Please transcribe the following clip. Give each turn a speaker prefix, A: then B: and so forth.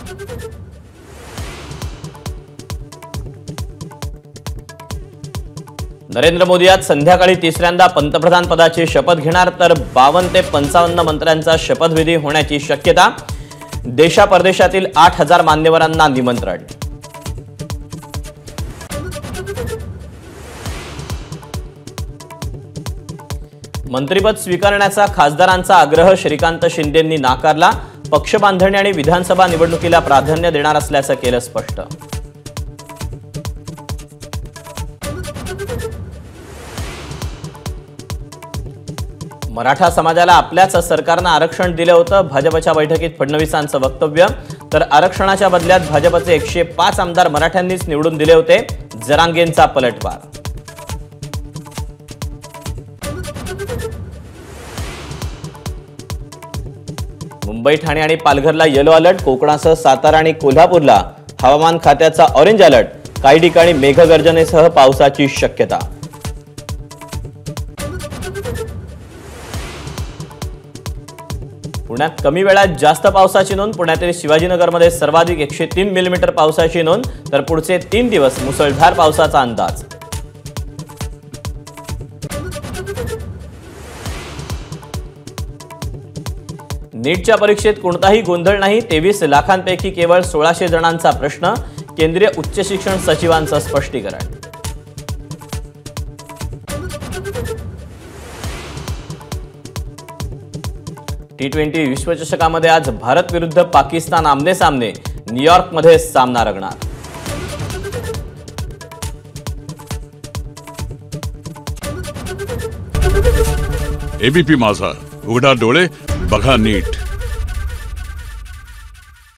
A: नरेंद्र मोदी आज संध्याकाळी तिसऱ्यांदा पंतप्रधान पदाची शपथ घेणार, तर 52 ते 55 मंत्र्यांचा शपथविधी होण्याची शक्यता। देशा-परदेशातील 8000 मान्यवरांना निमंत्रण। मंत्रिपद स्वीकारण्याचा खासदारांचा आग्रह श्रीकांत शिंदेंनी नाकारला। पक्ष बांधणी आणि विधानसभा निवडणुकीला प्राधान्य देणार असल्याचं केलं स्पष्ट। मराठा समाजाला आपल्याच सरकारनं आरक्षण दिलं होतं, भाजपच्या बैठकीत फडणवीसांचं वक्तव्य। तर आरक्षणाच्या बदल्यात भाजपचे 105 आमदार मराठ्यांनीच निवडून दिले होते, जरांगेंचा पलटवार। मुंबई, ठाणे आणि पालघरला येलो अलर्ट, कोकणासह सातारा आणि कोल्हापूरला हवामान खात्याचा ऑरेंज अलर्ट। काही ठिकाणी मेघगर्जनेसह पावसाची शक्यता। पुण्यात कमी वेळात जास्त पावसाची नोंद, पुण्यातील शिवाजीनगरमध्ये सर्वाधिक 103 मिलीमीटर पावसाची नोंद, तर पुढचे 3 दिवस मुसळधार पावसाचा अंदाज। नीटच्या परीक्षेत कोणताही गोंधळ नाही, 23 लाखांपैकी केवळ 1600 जणांचा प्रश्न, केंद्रीय उच्च शिक्षण सचिवांचं स्पष्टीकरण। T20 विश्वचषकामध्ये आज भारत विरुद्ध पाकिस्तान आमने सामने, न्यूयॉर्कमध्ये सामना रंगणार।
B: एबीपी माझा, उघडा डोळे बघा नीट।